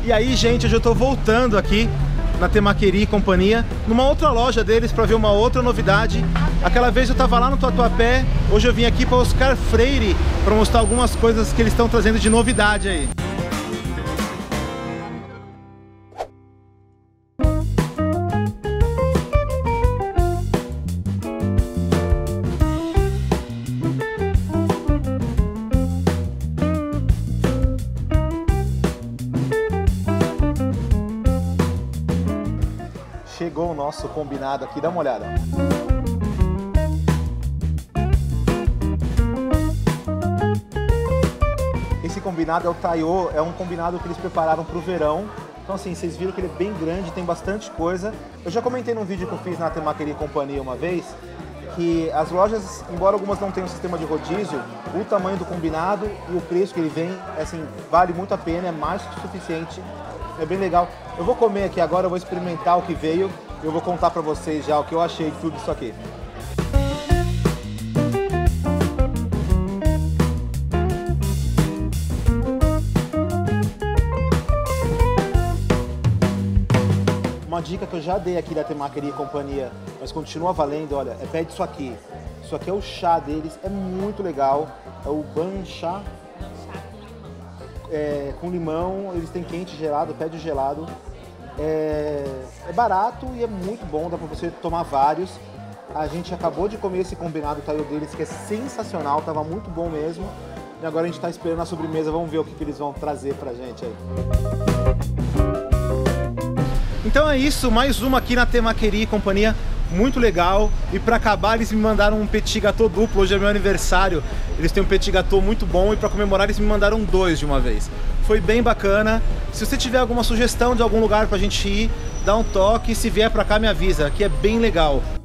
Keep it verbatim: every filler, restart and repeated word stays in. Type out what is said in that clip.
E aí, gente, hoje eu tô voltando aqui na Temaqueri e Companhia, numa outra loja deles para ver uma outra novidade. Aquela vez eu tava lá no Tatuapé, hoje eu vim aqui para Oscar Freire para mostrar algumas coisas que eles estão trazendo de novidade aí. Chegou o nosso combinado aqui, dá uma olhada. Esse combinado é o Taiô, é um combinado que eles prepararam para o verão. Então assim, vocês viram que ele é bem grande, tem bastante coisa. Eu já comentei num vídeo que eu fiz na Temaqueri e Companhia uma vez, que as lojas, embora algumas não tenham um sistema de rodízio, o tamanho do combinado e o preço que ele vem, assim, vale muito a pena, é mais que suficiente. É bem legal. Eu vou comer aqui agora, eu vou experimentar o que veio e eu vou contar pra vocês já o que eu achei de tudo isso aqui. Uma dica que eu já dei aqui da Temaqueri e Companhia, mas continua valendo, olha, é pede isso aqui. Isso aqui é o chá deles, é muito legal. É o ban chá. É, com limão, eles têm quente, gelado, pede o gelado. É, é barato e é muito bom, dá pra você tomar vários. A gente acabou de comer esse combinado Taiô deles, que é sensacional, tava muito bom mesmo. E agora a gente tá esperando a sobremesa, vamos ver o que, que eles vão trazer pra gente aí. Então é isso, mais uma aqui na Temaqueri e Companhia, muito legal. E para acabar eles me mandaram um petit gâteau duplo, hoje é meu aniversário. Eles têm um petit gâteau muito bom e para comemorar eles me mandaram dois de uma vez. Foi bem bacana. Se você tiver alguma sugestão de algum lugar pra gente ir, dá um toque, se vier pra cá me avisa, que é bem legal.